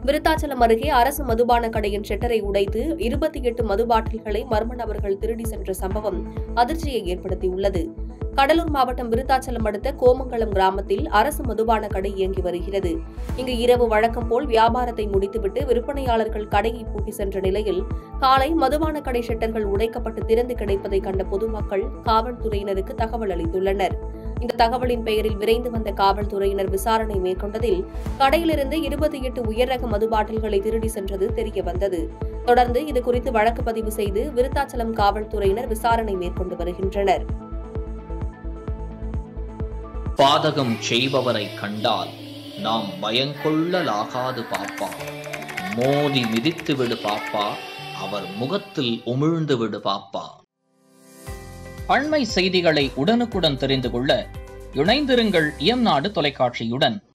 விருத்தாச்சலம் அருகே அரசு மதுபான கடையின் ஷட்டரை உடைத்து 28 மது பாட்டில்களை மர்ம நபர்கள் திருடி சென்ற சம்பவம் அதிர்ச்சியை ஏற்படுத்தியுள்ளது. கடலூர் மாவட்டம் விருத்தாச்சலம் அடுத்த கோமங்கலம் கிராமத்தில் அரசு மதுபான கடை இயங்கி வருகிறது. இங்கு இரவு வழக்கம் போல் வியாபாரத்தை முடித்துவிட்டு விற்பனையாளர்கள் கடையை பூட்டி சென்ற நிலையில் காலை மதுபான கடை ஷட்டர்கள் உடைக்கப்பட்டு திறந்து கிடைப்பதை கண்ட பொதுமக்கள் காவல்துறையினருக்கு தகவல் அளித்துள்ளனர். இந்த தகவலின் பெயரில் விரைந்து வந்த காவல்துறையினர் விசாரணை மேற்கொண்டதில் கடையிலிருந்து 28 உயர்ரக மது பாட்டில்களை திருடி சென்றது தெரியவந்தது. தொடர்ந்து இதுகுறித்து வழக்கு பதிவு செய்து விருத்தாச்சலம் காவல்துறையினர் விசாரணை மேற்கொண்டு வருகின்றனர். பாதகம் செய்பவரை கண்டால் நாம் பயங்கொள்ளலாகாது பாப்பா, மோதி மிதித்து விடு பாப்பா, அவர் முகத்தில் உமிழ்ந்து விடு பாப்பா. அண்மை செய்திகளை உடனுக்குடன் தெரிந்து கொள்ள இணைந்திருங்கள் இயம்நாடு தொலைக்காட்சியுடன்.